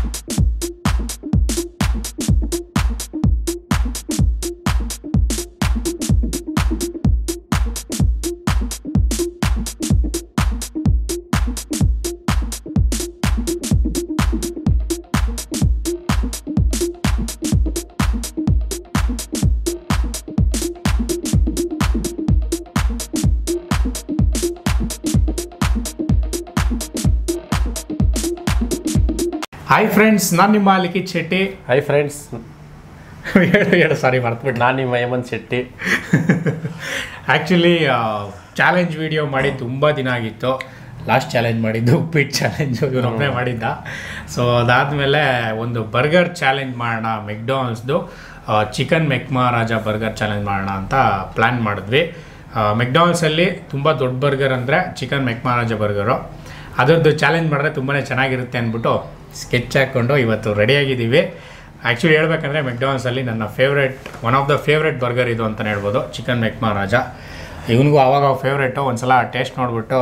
Hi friends ನಾನು ನಿಮ್ಮ ಲಿಖಿತ್ Shetty. Hi friends ಹೇಳು ಸಾರಿ ಮರ್ತುಬಿಟ್ಟು. ನಾನು ನಿಮ್ಮ Hemanth Shetty. Actually challenge video ಮಾಡಿ ತುಂಬ ದಿನ ಆಗಿತ್ತು. ಲಾಸ್ಟ್ ಚಾಲೆಂಜ್ ಮಾಡಿದ್ದು ಉಪ್ಪಿಟ್ಟು ಚಾಲೆಂಜು ಇವನೊಬ್ಬನೇ ಮಾಡಿದ್ದ. ಸೊ ಅದಾದಮೇಲೆ ಒಂದು ಬರ್ಗರ್ ಚಾಲೆಂಜ್ ಮಾಡೋಣ, ಮೆಕ್ಡೊನಾಲ್ಡ್ಸ್ದು ಚಿಕನ್ ಮೆಕ್ಮಹಾರಾಜ ಬರ್ಗರ್ ಚಾಲೆಂಜ್ ಮಾಡೋಣ ಅಂತ ಪ್ಲ್ಯಾನ್ ಮಾಡಿದ್ವಿ. ಮೆಕ್ಡೊನಾಲ್ಡ್ಸಲ್ಲಿ ತುಂಬ ದೊಡ್ಡ ಬರ್ಗರ್ ಅಂದರೆ ಚಿಕನ್ ಮೆಕ್ಮಹಾರಾಜ ಬರ್ಗರು. ಅದರದ್ದು ಚಾಲೆಂಜ್ ಮಾಡಿದ್ರೆ ತುಂಬಾ ಚೆನ್ನಾಗಿರುತ್ತೆ ಅಂದ್ಬಿಟ್ಟು ಸ್ಕೆಚ್ ಹಾಕ್ಕೊಂಡು ಇವತ್ತು ರೆಡಿಯಾಗಿದ್ದೀವಿ. ಆ್ಯಕ್ಚುಲಿ ಹೇಳ್ಬೇಕಂದ್ರೆ ಮೆಕ್ಡೊನಾಲ್ಡ್ಸಲ್ಲಿ ನನ್ನ one of the favourite burger ಇದು ಅಂತಲೇ ಹೇಳ್ಬೋದು, ಚಿಕನ್ ಮೆಕ್ಮಹಾರಾಜ. ಇವನಿಗೂ ಆವಾಗ ಫೇವ್ರೇಟು. ಒಂದು ಸಲ ಟೇಸ್ಟ್ ನೋಡಿಬಿಟ್ಟು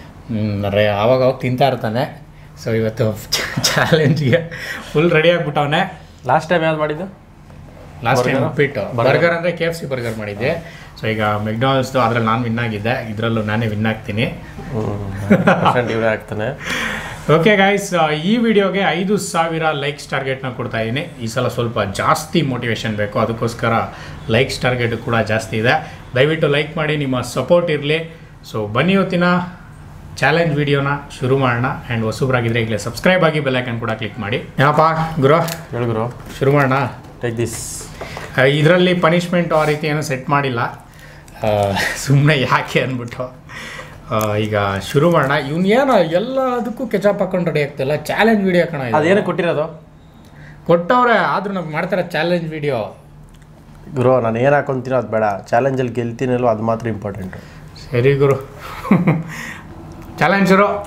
ಆವಾಗ ತಿಂತಾ ಇರ್ತಾನೆ. ಸೊ ಇವತ್ತು ಚಾಲೆಂಜ್ಗೆ ಫುಲ್ ರೆಡಿ ಆಗಿಬಿಟ್ಟವನೆ. ಲಾಸ್ಟ್ ಟೈಮ್ ಯಾವ್ದು ಮಾಡಿದ್ದು? ಲಾಸ್ಟ್ ಟೈಮ್ ಉಪ್ಪಿಟ್ಟು ಬರ್ಗರ್ ಅಂದರೆ KFC ಬರ್ಗರ್ ಮಾಡಿದ್ದೆ. ಸೊ ಈಗ ಮೆಕ್ಡೊನಾಲ್ಡ್ಸ್ದು ಅದರಲ್ಲಿ ನಾನು ವಿನ್ ಆಗಿದ್ದೆ, ಇದರಲ್ಲೂ ನಾನೇ ವಿನ್ ಆಗ್ತೀನಿ. ಇವರೇ ಆಗ್ತಾನೆ. ಓಕೆ ಗೈಸ್, ಈ ವಿಡಿಯೋಗೆ 5,000 ಲೈಕ್ಸ್ ಟಾರ್ಗೆಟ್ನ ಕೊಡ್ತಾ ಇದ್ದೀನಿ. ಈ ಸಲ ಸ್ವಲ್ಪ ಜಾಸ್ತಿ ಮೋಟಿವೇಶನ್ ಬೇಕು, ಅದಕ್ಕೋಸ್ಕರ ಲೈಕ್ಸ್ ಟಾರ್ಗೆಟ್ ಕೂಡ ಜಾಸ್ತಿ ಇದೆ. ದಯವಿಟ್ಟು ಲೈಕ್ ಮಾಡಿ, ನಿಮ್ಮ ಸಪೋರ್ಟ್ ಇರಲಿ. ಸೊ ಬನ್ನಿ ಇವತ್ತಿನ ಚಾಲೆಂಜ್ ವಿಡಿಯೋನ ಶುರು ಮಾಡೋಣ. ಆ್ಯಂಡ್ ಹೊಸಬ್ರಾಗಿದ್ದರೆ ಈಗಲೇ ಸಬ್ಸ್ಕ್ರೈಬ್ ಆಗಿ ಬೆಲ್ ಐಕನ್ ಕೂಡ ಕ್ಲಿಕ್ ಮಾಡಿ. ಏನಪ್ಪ ಗುರು, ಹೇಳು ಗುರು, ಶುರು ಮಾಡೋಣ. Take this. ಇದರಲ್ಲಿ ಪನಿಷ್ಮೆಂಟ್ ಆ ರೀತಿ ಏನೂ ಸೆಟ್ ಮಾಡಿಲ್ಲ, ಸುಮ್ಮನೆ ಯಾಕೆ ಅಂದ್ಬಿಟ್ಟು ಈಗ ಶುರು ಮಾಡೋಣ. ಏನೋ ಎಲ್ಲದಕ್ಕೂ ಕೆಚಪ್ ಹಾಕೊಂಡು ರೆಡಿ ಆಗ್ತಿಲ್ಲ. ಚಾಲೆಂಜ್ ವಿಡಿಯೋ ಕಣ, ಅದೇನು ಕೊಟ್ಟಿರೋದು? ಕೊಟ್ಟವ್ರೆ, ಆದರೂ ನಮ್ಗೆ ಮಾಡ್ತಾರೆ ಚಾಲೆಂಜ್ ವಿಡಿಯೋ. ಗುರು, ನಾನು ಏನು ಹಾಕೊತೀನೋ ಅದು ಬೇಡ, ಚಾಲೆಂಜಲ್ಲಿ ಗೆಲ್ತೀನಲ್ಲೋ ಅದು ಮಾತ್ರ ಇಂಪಾರ್ಟೆಂಟು. ಸರಿ ಗುರು, ಚಾಲೆಂಜ್ ಶುರು.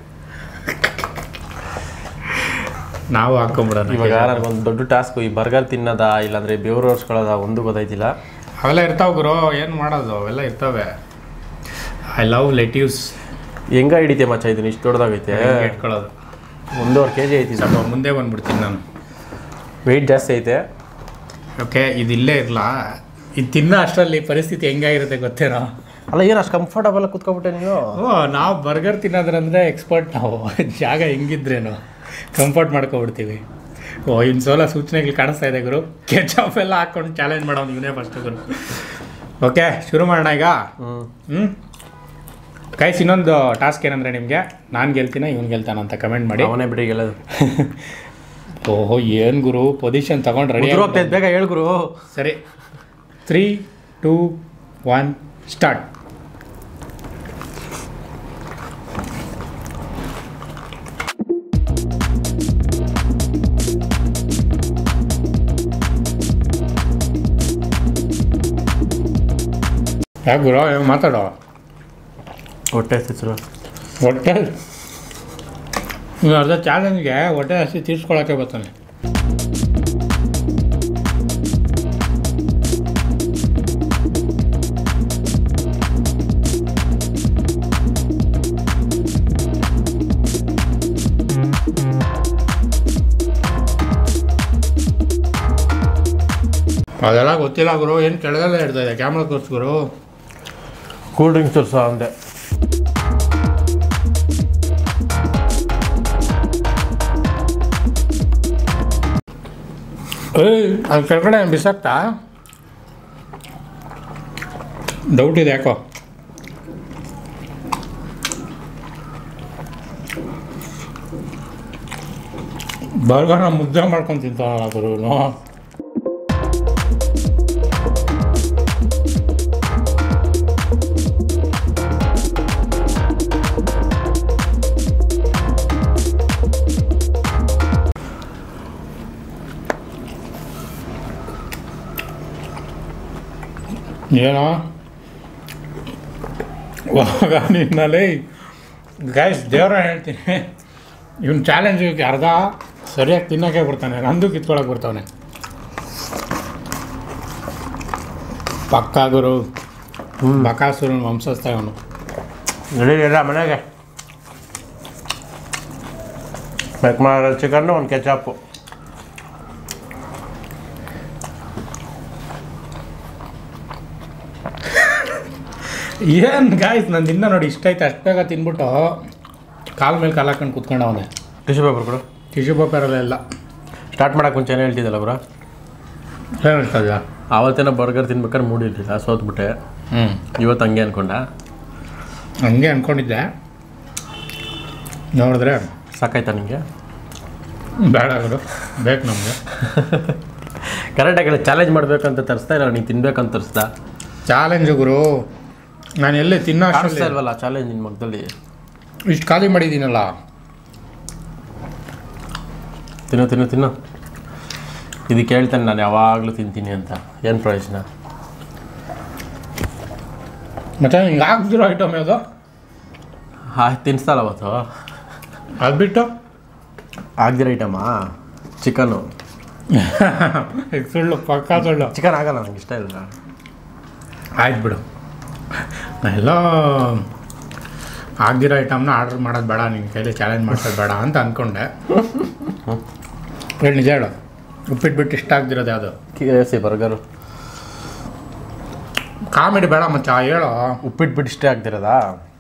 ನಾವು ಹಾಕೊಂಬಿಡೋಣ. ಇವಾಗ ನನಗೊಂದು ದೊಡ್ಡ ಟಾಸ್ಕು, ಈ ಬರ್ಗರ್ ತಿನ್ನೋದಾ ಇಲ್ಲಾಂದರೆ ಬೆವರು ಹೊರ್ಸ್ಕೊಳ್ಳೋದಾ ಒಂದು ಗೊತ್ತಾಯ್ತಿಲ್ಲ. ಅವೆಲ್ಲ ಇರ್ತಾವೆ ಗುರು, ಏನು ಮಾಡೋದು, ಅವೆಲ್ಲ ಇರ್ತವೆ. I love lettuce. ಹೆಂಗ ಹಿಡಿತೆ ಮಚ್ಚ, ಇದನ್ನ ಇಷ್ಟು ದೊಡ್ಡದಾಗೈತೆ. ಇಟ್ಕೊಳ್ಳೋದು 1.5 kg ಐತಿ. ಸ್ವಲ್ಪ ಮುಂದೆ ಬಂದ್ಬಿಡ್ತೀನಿ ನಾನು, ವೆಯ್ಟ್ ಜಾಸ್ತಿ ಐತೆ. ಓಕೆ, ಇದಿಲ್ಲೇ ಇರಲ್ಲ. ಇದು ತಿನ್ನೋ ಅಷ್ಟರಲ್ಲಿ ಪರಿಸ್ಥಿತಿ ಹೆಂಗಾಗಿರುತ್ತೆ ಗೊತ್ತೇನೋ. ಅಲ್ಲ, ಏನು ಅಷ್ಟು ಕಂಫರ್ಟಬಲ್ ಕೂತ್ಕೊಬಿಟ್ಟೆ ನೀನು? ನಾವು ಬರ್ಗರ್ ತಿನ್ನೋದ್ರಂದರೆ ಎಕ್ಸ್ಪರ್ಟ್. ನಾವು ಜಾಗ ಹೆಂಗಿದ್ರೇನು ಕಂಫರ್ಟ್ ಮಾಡ್ಕೊಬಿಡ್ತೀವಿ. ಇನ್ನು ಸೋಲ ಸೂಚನೆಗಳು ಕಾಣಿಸ್ತಾ ಇದೆ ಗುರು. ಕೆಚಪ್ ಎಲ್ಲ ಹಾಕ್ಕೊಂಡು ಚಾಲೆಂಜ್ ಮಾಡೋನು ಇವನೇ ಫಸ್ಟ್ ಗುರು. ಓಕೆ, ಶುರು ಮಾಡೋಣ ಈಗ. ಗೈಸ್, ಇನ್ನೊಂದು ಟಾಸ್ಕ್ ಏನಂದರೆ ನಿಮಗೆ, ನಾನು ಗೆಲ್ತೀನ ಇವ್ನು ಗೆಲ್ತಾನಂತ ಕಮೆಂಟ್ ಮಾಡಿ. ಅವನೇ ಬಿಡಿ ಗೆಲ್ಲೋದು. ಓಹೋ, ಏನು ಗುರು, ಪೊಸಿಷನ್ ತಗೊಂಡು ರೆಡಿ ಆಗ್ತೈತೆ, ಬೇಗ ಹೇಳು ಗುರು. ಸರಿ, 3, 2, 1 ಸ್ಟಾರ್ಟ್. ಯಾಕೆ ಗುರು, ಮಾತಾಡೋ. ಹೊಟ್ಟೆ ಹಸಿರು. ಹೊಟ್ಟೆ ನೀವು ಅರ್ಧ ಚಾಲೆಂಜ್ಗೆ ಹೊಟ್ಟೆ ಹಸಿ ತೀರ್ಸ್ಕೊಳಕ್ಕೆ ಬರ್ತಾನೆ. ಅದೆಲ್ಲ ಗೊತ್ತಿಲ್ಲ ಗುರು, ಏನು ಕೆಳಗೆಲ್ಲ ಇಡ್ತಾ ಇದೆ. ಕ್ಯಾಮ್ರಾ ತೋರಿಸ್ಗುರು. ಕೂಲ್ ಡ್ರಿಂಕ್ಸ್ ತೋರಿಸ ಅಂದೆ. ಅದು ಕೆಳಗಡೆ ಬಿಸಾಕ್ತಾ ಡೌಟ್ ಇದೆ ಯಾಕೋ. ಬರ್ಗರ್ನ ಮುದ್ದೆ ಮಾಡ್ಕೊಂಡು ತಿಂತಾನಲ್ಲ ಗುರು. ಏನೋ ಇವಾಗ ನಿನ್ನಲ್ಲಿ ಗೈಸ್, ದೇವರ ಹೇಳ್ತೀನಿ, ಇವನು ಚಾಲೆಂಜಿಗೆ ಅರ್ಧ ಸರಿಯಾಗಿ ತಿನ್ನೋಕ್ಕೆ ಬರ್ತಾನೆ, ನಂದು ಕಿತ್ಕೊಳಕ್ಕೆ ಬರ್ತಾನೆ. ಪಕ್ಕಾ ಗುರು, ಬಕಾಸುರನ ವಂಶಸ್ಥ ಇವನು. ನಡೀಲಿಲ್ಲ ಮನೆಗೆ. ಚಿಕನ್ನು ಒಂದು ಕೆಚಾಪು. ಏನು ಗಾಯ್ಸ್ ನಂದು ಇನ್ನೂ ನೋಡಿ ಇಷ್ಟ ಐತೆ ಅಷ್ಟು ಬೇಗ ತಿನ್ಬಿಟ್ಟು ಕಾಲ ಮೇಲೆ ಕಾಲು ಹಾಕೊಂಡು ಕೂತ್ಕೊಂಡು ಅವನೇ. ಟಿಶ್ಯೂ ಪೇಪರ್ ಕೊಡು. ಟಿಶ್ಯೂ ಪೇಪರಲ್ಲ ಎಲ್ಲ ಸ್ಟಾರ್ಟ್ ಮಾಡೋಕೆ ಮುಂಚೆ ಏನು ಹೇಳ್ತಿದ್ದಲ್ಲ ಬ್ರೋ? ಏನು ಹೇಳ್ತದ? ಆವತ್ತೇನೋ ಬರ್ಗರ್ ತಿನ್ಬೇಕಾದ್ರೆ ಮೂಡಿ ಇರಲಿಲ್ಲ, ಸೋತ್ಬಿಟ್ಟೆ. ಇವತ್ತು ಹಂಗೆ ಅಂದ್ಕೊಂಡ. ಹಂಗೆ ಅಂದ್ಕೊಂಡಿದ್ದೆ, ನೋಡಿದ್ರೆ ಸಾಕಾಯ್ತಾ ನಿಮಗೆ? ಬೇಡ ಅವರು ಬೇಕು ನಮಗೆ. ಕರೆಕ್ಟಾಗಿ ಚಾಲೆಂಜ್ ಮಾಡಬೇಕಂತ ತರಿಸ್ತಾ ಇಲ್ಲ, ನೀನು ತಿನ್ಬೇಕಂತ ತರಿಸ್ದಾ? ಚಾಲೆಂಜು ಗುರು, ನಾನು ಎಲ್ಲೇ ತಿನ್ನೋ ಅಷ್ಟೇ ಇಲ್ವಲ್ಲ ಚಾಲೆಂಜ್ ನಿನ್ನ ಮಗದಲ್ಲಿ. ಇಷ್ಟು ಖಾಲಿ ಮಾಡಿದ್ದೀನಲ್ಲ. ತಿನ್ನು ತಿನ್ನು ತಿನ್ನು. ಇದಕ್ಕೆ ಹೇಳ್ತಾನೆ ನಾನು ಯಾವಾಗಲೂ ತಿಂತೀನಿ ಅಂತ. ಏನು ಪ್ರಯೋಜನ? ಮತ್ತೆ ಹಿಂಗೆ ಹಾಕ್ದಿರೋ ಐಟಮ್ ಯಾವುದು? ತಿನ್ನಿಸ್ತಲ್ಲ ಅವತ್ತು. ಅದು ಬಿಟ್ಟು ಆಗ್ದಿರೋ ಐಟಮಾ? ಚಿಕನ್ನು. ಈಗ ಸುಳ್ಳು, ಪಕ್ಕಾ ಸುಳ್ಳು. ಚಿಕನ್ ಆಗಲ್ಲ, ನನಗೆ ಇಷ್ಟ ಇಲ್ಲ. ಆಯ್ತು ಬಿಡು, ನಾನೆಲ್ಲ ಆಗ್ದಿರೋ ಐಟಮ್ನ ಆರ್ಡ್ರ್ ಮಾಡೋದು ಬೇಡ, ನಿನ್ನ ಕೈಲಿ ಚಾಲೆಂಜ್ ಮಾಡ್ಸೋದು ಬೇಡ ಅಂತ ಅಂದ್ಕೊಂಡೆ. ಹೇಳಿ ನಿಜ ಹೇಳು, ಉಪ್ಪಿಟ್ಬಿಟ್ಟು ಇಷ್ಟ ಆಗ್ದಿರೋದು ಯಾವುದು? KFC burger. ಕಾಮಿಡಿ ಬೇಡ ಮಚ್ಚ, ಹೇಳು. ಉಪ್ಪಿಟ್ಬಿಟ್ಟು ಇಷ್ಟೇ ಆಗ್ದಿರೋದಾ?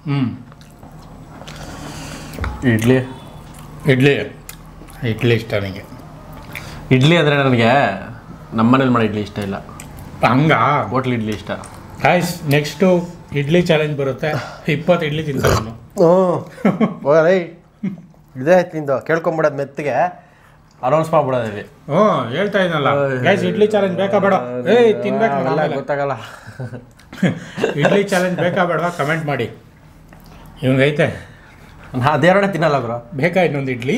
ಇಡ್ಲಿ. ಇಡ್ಲಿ ಇಡ್ಲಿ ಇಷ್ಟ ನನಗೆ. ಇಡ್ಲಿ ಅಂದರೆ ನನಗೆ ನಮ್ಮನೇಲಿ ಮಾಡೋ ಇಡ್ಲಿ ಇಷ್ಟ ಇಲ್ಲ. ಹಂಗ ಹೋಟ್ಲ್ ಇಡ್ಲಿ ಇಷ್ಟ. ಗೈಸ್ ನೆಕ್ಸ್ಟು ಇಡ್ಲಿ ಚಾಲೆಂಜ್ ಬರುತ್ತೆ. 20 ಇಡ್ಲಿ ತಿಂತಾರೆ ನಾನು. ಹೋಗಲೇ ಇದೇ ಆಯ್ತು ನಿಂದು. ಕೇಳ್ಕೊಂಬಿಡೋದು ಮೆತ್ತಿಗೆ ಅನೌನ್ಸ್ ಮಾಡ್ಬಿಡೋದಿಲ್ಲಿ. ಹೇಳ್ತಾ ಇದ್ನಲ್ಲ ಗೈಸ್, ಇಡ್ಲಿ ಚಾಲೆಂಜ್ ಬೇಕಾ ಬೇಡ? ತಿನ್ಬೇಕು ಗೊತ್ತಾಗಲ್ಲ. ಇಡ್ಲಿ ಚಾಲೆಂಜ್ ಬೇಕಾ ಬೇಡ ಕಮೆಂಟ್ ಮಾಡಿ. ಇವಂಗೈತೆ ನಾ ಅದೇರನೇ ತಿನ್ನಲ್ಲ ಬ್ರೋ. ಬೇಕಾ ಇನ್ನೊಂದು ಇಡ್ಲಿ?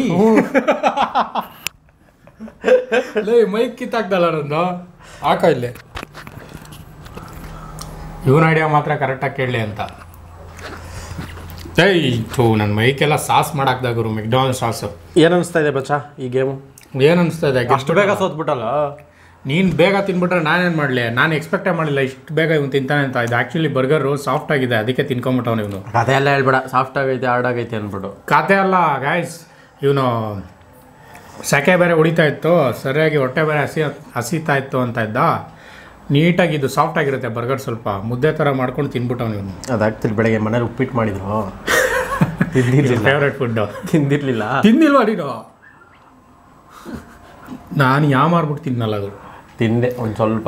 ಮೈಕ್ ಕಿತ್ತಾಕ್ದಲ್ಲ ನಂದು, ಹಾಕೋ ಇಲ್ಲಿ. ಇವನ್ ಐಡಿಯಾ ಮಾತ್ರ ಕರೆಕ್ಟಾಗಿ ಕೇಳಲಿ ಅಂತ. ನನ್ನ ಮೈಕೆಲ್ಲ ಸಾಸ್ ಮಾಡಾಕ್ದಾಗ ಗುರು, ಮೆಕ್ಡೊನಾಲ್ಡ್ ಸಾಸು. ಏನು ಅನಿಸ್ತಾ ಇದೆ ಬಚ್ಚಾ ಈ ಗೇಮು? ಏನು ಅನಿಸ್ತಾ ಇದೆ? ಅಷ್ಟು ಬೇಗ ಸೋತ್ಬಿಟ್ಟಲ್ಲ. ನೀನು ಬೇಗ ತಿನ್ಬಿಟ್ರೆ ನಾನೇನು ಮಾಡಲಿ? ನಾನು ಎಕ್ಸ್ಪೆಕ್ಟೇ ಮಾಡಲಿಲ್ಲ ಇಷ್ಟು ಬೇಗ ಇವನು ತಿಂತಾನೆ ಅಂತ. ಇದು ಆ್ಯಕ್ಚುಲಿ ಬರ್ಗರು ಸಾಫ್ಟ್ ಆಗಿದೆ, ಅದಕ್ಕೆ ತಿನ್ಕೊಂಬಿಟ್ಟವನು ಇವನು. ಕತೆ ಎಲ್ಲ ಹೇಳ್ಬೇಡ, ಸಾಫ್ಟ್ ಆಗೈತೆ ಹಾರ್ಡ್ ಆಗೈತೆ ಅಂದ್ಬಿಟ್ಟು. ಕತೆ ಅಲ್ಲ ಗಾಯ್ಸ್, ಇವನು ಸೆಕೆ ಬೇರೆ ಹೊಡಿತಾ ಇತ್ತು, ಸರಿಯಾಗಿ ಹೊಟ್ಟೆ ಬೇರೆ ಹಸಿತಾ ಇತ್ತು ಅಂತ ಇದ್ದ. ನೀಟಾಗಿ ಇದು ಸಾಫ್ಟ್ ಆಗಿರುತ್ತೆ ಬರ್ಗರ್, ಸ್ವಲ್ಪ ಮುದ್ದೆ ಥರ ಮಾಡ್ಕೊಂಡು ತಿನ್ಬಿಟ್ಟವನು ಇವನು. ಅದಾಗ್ತಿಲ್ಲ. ಬೆಳಗ್ಗೆ ಮನೇಲಿ ಉಪ್ಪಿಟ್ಟು ಮಾಡಿದ್ರು, ತಿಂದಿರಲಿಲ್ಲ. Favourite food ತಿಂದಿರಲಿಲ್ಲ. ತಿಂದಿಲ್ವಾ ನೀನು? ನಾನು ಯಾವ ಮಾರ್ಬಿಟ್ಟು ತಿನ್ನಲ್ಲ ಅದು. ತಿಂದೆ ಒಂದು ಸ್ವಲ್ಪ.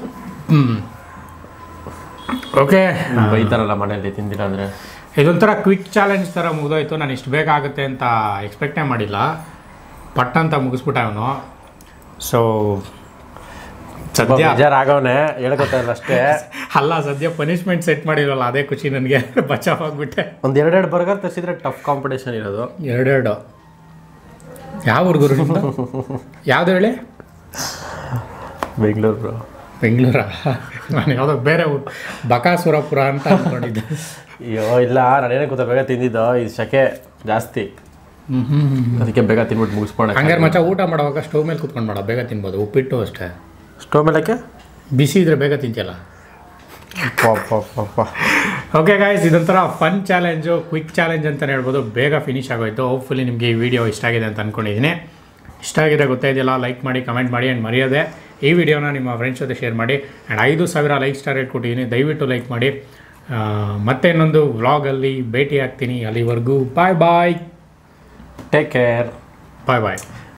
ಓಕೆ, ಬೈತಾರಲ್ಲ ಮನೇಲಿ ತಿಂದಿಲ್ಲ ಅಂದರೆ. ಇದೊಂಥರ ಕ್ವಿಕ್ ಚಾಲೆಂಜ್ ಥರ ಮುಗಿದೋಯ್ತು. ನಾನು ಇಷ್ಟು ಬೇಗ ಆಗುತ್ತೆ ಅಂತ ಎಕ್ಸ್ಪೆಕ್ಟೇ ಮಾಡಿಲ್ಲ. ಪಟ್ ಅಂತ ಮುಗಿಸ್ಬಿಟ್ಟ ಅವನು. ಸೊ ಸದ್ಯ ಬೇಜಾರಾಗವನೆ, ಹೇಳ್ಕೊತಾಯಿಲ್ಲ ಅಷ್ಟೇ. ಅಲ್ಲ, ಸದ್ಯ ಪನಿಷ್ಮೆಂಟ್ ಸೆಟ್ ಮಾಡಿರಲ್ಲ, ಅದೇ ಖುಷಿ ನನಗೆ. ಬಚಾವ್ ಆಗಿಬಿಟ್ಟೆ. ಒಂದು ಎರಡೆರಡು ಬರ್ಗರ್ ತರಿಸಿದ್ರೆ ಟಫ್ ಕಾಂಪಿಟೇಷನ್ ಇರೋದು. ಎರಡೆರಡು ಯಾವ ಹುಡುಗರು? ಯಾವುದು ಹೇಳಿ? ಬೆಂಗಳೂರು. ಬೆಂಗಳೂರಾ? ನಾನು ಯಾವುದೋ ಬೇರೆ ಊರು, ಬಕಾಸುರಪುರ ಅಂತ ಅಂದ್ಕೊಂಡಿದ್ದೆ. ಅಯ್ಯೋ ಇಲ್ಲ, ನಾನೇನೇ ಕೂತ ಬೇಗ ತಿಂದಿದ್ದು. ಇದು ಸೆಕೆ ಜಾಸ್ತಿ, ಅದಕ್ಕೆ ಬೇಗ ತಿನ್ಬಿಟ್ಟು ಮುಗಿಸ್ಕೊಂಡೆ. ಹಂಗಾರೆ ಮಚ್ಚ ಊಟ ಮಾಡುವಾಗ ಸ್ಟವ್ ಮೇಲೆ ಕೂತ್ಕೊಂಡು ಮಾಡೋ, ಬೇಗ ತಿನ್ಬೋದು. ಉಪ್ಪಿಟ್ಟು ಅಷ್ಟೇ, ಸ್ಟವ್ ಮೇಲಕ್ಕೆ ಬಿಸಿ ಇದ್ರೆ ಬೇಗ ತಿಂತಿಯಲ್ಲ. ಪಾಪ. ಓಕೆ ಗಾಯ್ಸ್, ಇದೊಂಥರ ಫನ್ ಚಾಲೆಂಜು, ಕ್ವಿಕ್ ಚಾಲೆಂಜ್ ಅಂತಲೇ ಹೇಳ್ಬೋದು. ಬೇಗ ಫಿನಿಶ್ ಆಗೋಯ್ತು. ಹೋಪ್ಫುಲಿ ನಿಮಗೆ ಈ ವಿಡಿಯೋ ಇಷ್ಟ ಆಗಿದೆ ಅಂತ ಅಂದ್ಕೊಂಡಿದ್ದೀನಿ. ಇಷ್ಟ ಆಗಿದೆ ಗೊತ್ತಾಯಿದೆಯಲ್ಲ, ಲೈಕ್ ಮಾಡಿ, ಕಮೆಂಟ್ ಮಾಡಿ. ಆ್ಯಂಡ್ ಮರೆಯೋದೆ ಈ ವಿಡಿಯೋನ ನಿಮ್ಮ ಫ್ರೆಂಡ್ಸ್ ಜೊತೆ ಶೇರ್ ಮಾಡಿ. ಆ್ಯಂಡ್ 5,000 ಲೈಕ್ ಸ್ಟಾರ್ ರೇಟ್ ಕೊಟ್ಟಿದ್ದೀನಿ, ದಯವಿಟ್ಟು ಲೈಕ್ ಮಾಡಿ. ಮತ್ತೆ ಇನ್ನೊಂದು ವ್ಲಾಗಲ್ಲಿ ಭೇಟಿ ಆಗ್ತೀನಿ. ಅಲ್ಲಿವರೆಗೂ ಬಾಯ್ ಬಾಯ್, ಟೇಕ್ ಕೇರ್, ಬಾಯ್ ಬಾಯ್.